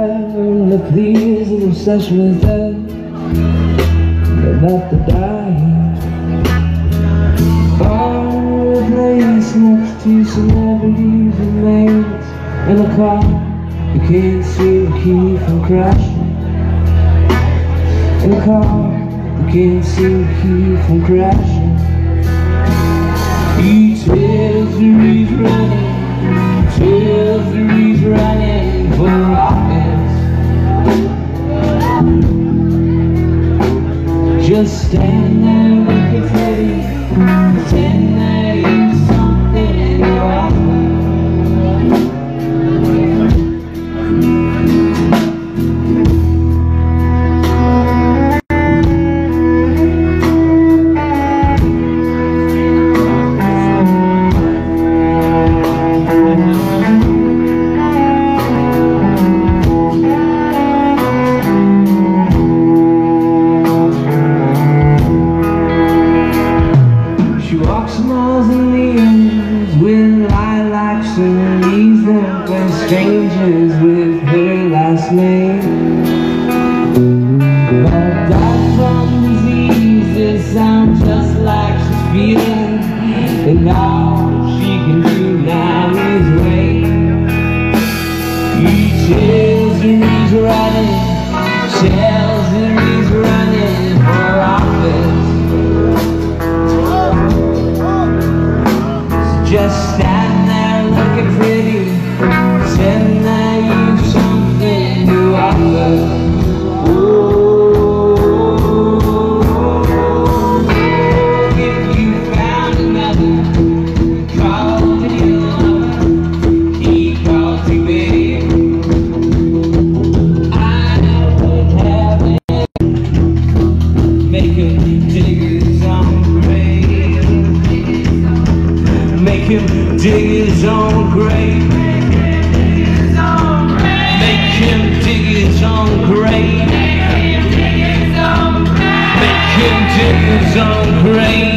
learn to please and obsession with death. About to die. Far place next to celebrities and maids in a car. You can't see the key from crashing. In a car, you can't see the key from crashing. He tells her he's running, tells her he's running for office. Just stand there looking pretty, pretend that you're something in your office. Miles and neons with lilacs and leaves them for strangers with her last name. But died from disease that sounds just like she's feeling, and all she can do now is wait. He tells her he's running, tells her he's running for office. Just stand there looking pretty, pretend that you've something to offer. Oh, if you found another, call to your lover, he calls you babe. I would have him, make him dig his own grave. Make him dig his own grave. Make him dig his own grave. Make him dig his own grave.